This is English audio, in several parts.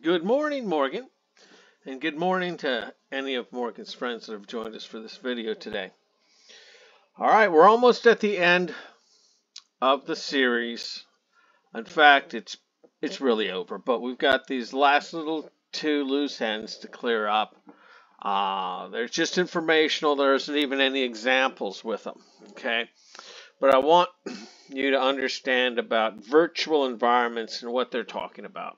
Good morning, Morgan, and good morning to any of Morgan's friends that have joined us for this video today. All right, we're almost at the end of the series. In fact, it's really over, but we've got these last little two loose ends to clear up. They're just informational. There isn't even any examples with them, okay? But I want you to understand about virtual environments and what they're talking about.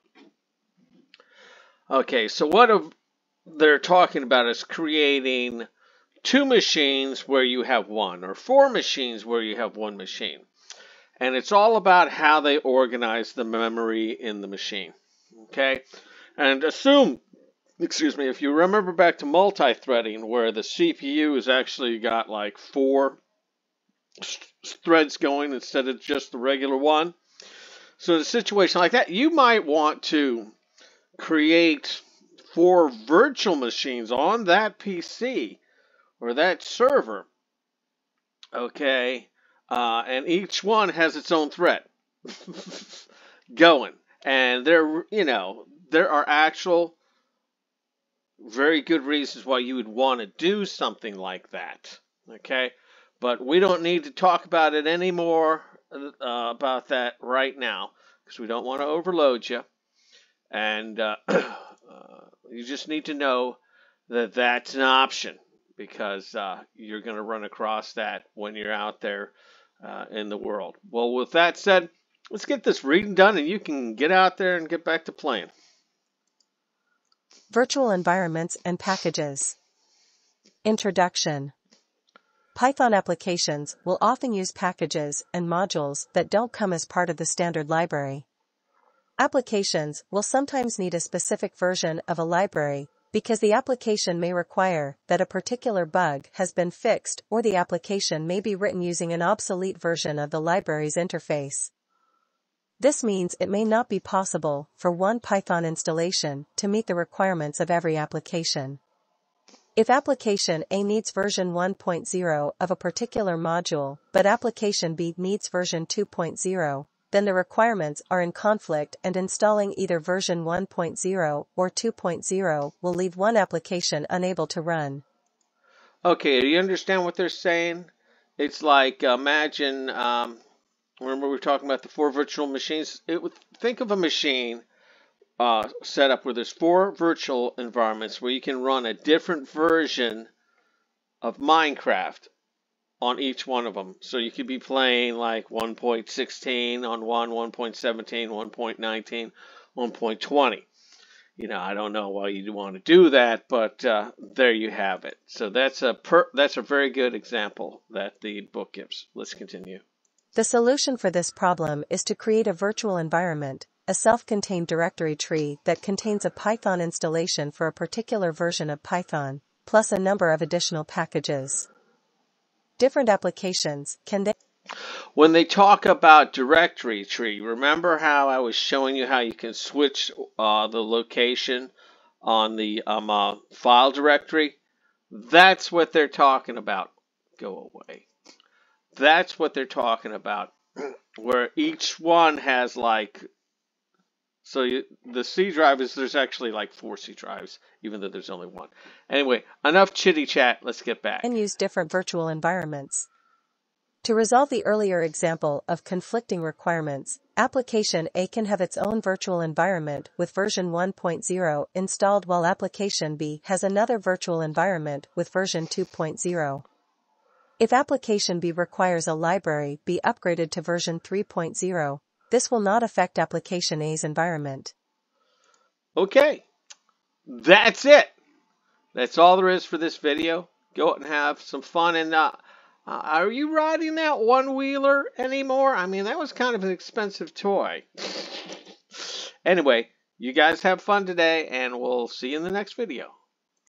Okay, so what they're talking about is creating two machines where you have one, or four machines where you have one machine. And it's all about how they organize the memory in the machine. Okay? And if you remember back to multi-threading, where the CPU has actually got like four threads going instead of just the regular one. So in a situation like that, you might want to create four virtual machines on that PC or that server, okay, and each one has its own thread going, and there are actual very good reasons why you would want to do something like that, okay, but we don't need to talk about it anymore about that right now because we don't want to overload you. And you just need to know that that's an option because you're going to run across that when you're out there in the world. Well, with that said, let's get this reading done and you can get out there and get back to playing. Virtual environments and packages. Introduction. Python applications will often use packages and modules that don't come as part of the standard library. Applications will sometimes need a specific version of a library because the application may require that a particular bug has been fixed or the application may be written using an obsolete version of the library's interface. This means it may not be possible for one Python installation to meet the requirements of every application. If application A needs version 1.0 of a particular module, but application B needs version 2.0, then the requirements are in conflict and installing either version 1.0 or 2.0 will leave one application unable to run. Okay, do you understand what they're saying? It's like, imagine, remember we were talking about the four virtual machines? Think of a machine set up where there's four virtual environments where you can run a different version of Minecraft on each one of them. So you could be playing like 1.16 on one, 1.17, 1.19, 1.20. I don't know why you'd want to do that, but there you have it. So that's a very good example that the book gives. Let's continue. The solution for this problem is to create a virtual environment, a self-contained directory tree that contains a Python installation for a particular version of Python, plus a number of additional packages. Different applications can When they talk about directory tree, remember how I was showing you how you can switch the location on the file directory? That's what they're talking about. Go away. That's what they're talking about, where each one has the C drive there's actually like 4 C drives, even though there's only one. Anyway, enough chitty chat. Let's get back. And use different virtual environments. To resolve the earlier example of conflicting requirements, application A can have its own virtual environment with version 1.0 installed while application B has another virtual environment with version 2.0. If application B requires a library be upgraded to version 3.0, this will not affect application A's environment. Okay, that's it. That's all there is for this video. Go out and have some fun. And are you riding that one-wheeler anymore? I mean, that was kind of an expensive toy. Anyway, you guys have fun today, and we'll see you in the next video.